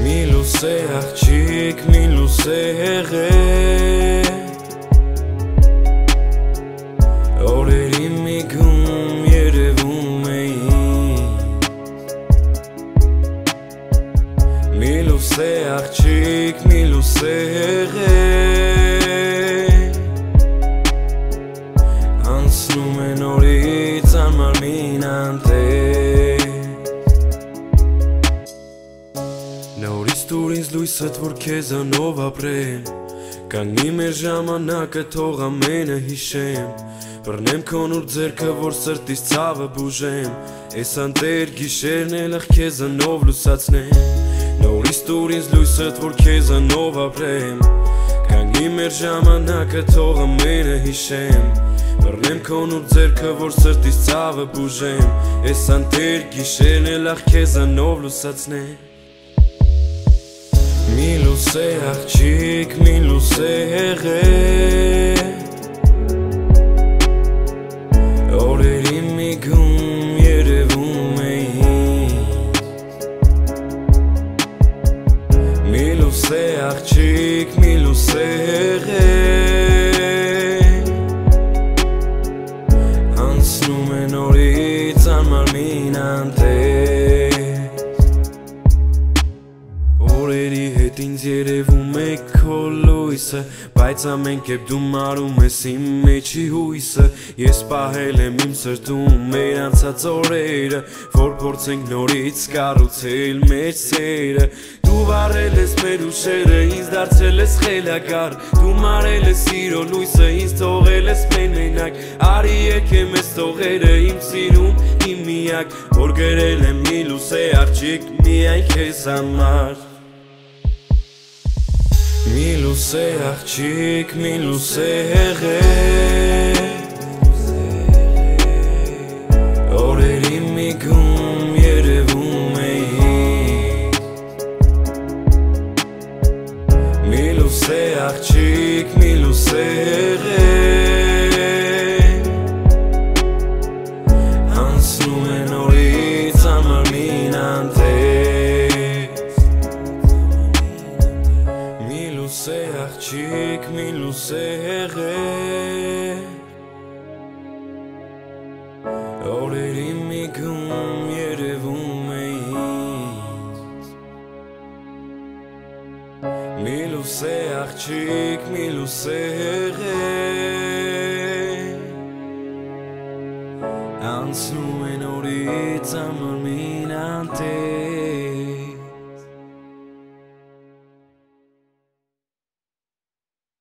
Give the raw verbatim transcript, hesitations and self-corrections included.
Mi Luse Axjik, mi Luse Oreri migum երևում էին Mi Luse Axjik, mi Luse Անցնում են օրից անմարմին անտեր Նորից տուր ինձ լույսդ, որ քեզանով ապրեմ Կանգնի մեր ժամանակը, թող ամենը հիշեմ Բռնեմ քոնուր ձեռքը, որ սրտիս ցավը բուժեմ Էս անտեր գիշերն էլ քեզանով լուսացնեմ Նորից տուր ինձ լույսդ, որ քեզանով ապրեմ Կանգնի մեր ժամանակը, թող ամենը հիշեմ Բռնեմ քոնուր ձեռքը, որ սրտիս ցավը բուժեմ Էս անտեր գիշերն էլ քեզանով լուսացնեմ Mi Luse Axjik, mi Luse Օրերի միգում երևում էին Mi Luse Axjik, mi Luse Անցնում են օրից անմարմին անտեր Օրերի հետ ինձ երևում է քո լույսը Բայց ամեն կերպ դու մարում ես իմ մեջի հույսը Ես պահել եմ իմ սրտում մեր անցած օրերը Որ փորձենք նորից կառուցել մեր սերը Դու վառել ես մեր ուշերը, ինձ դարձել ես խելագար Դու մարել ես սիրո լույսը, ինձ թողել ես մենակ Արի եկե մեզ տողերը, իմ սիրում, իմ միակ Որ գրել եմ մի Luse Axjik, միայն քեզ համար Mi Luse Axjik, mi Luse Օրերի միգում երևում էին Mi Luse Axjik, mi Luse Անցնում են օրից անմարմին անտեր Mi Luse Axjik, mi Luse Օրերի միգում երևում էին Mi Luse Axjik, mi Luse Անցնում են օրից անմարմին անտեր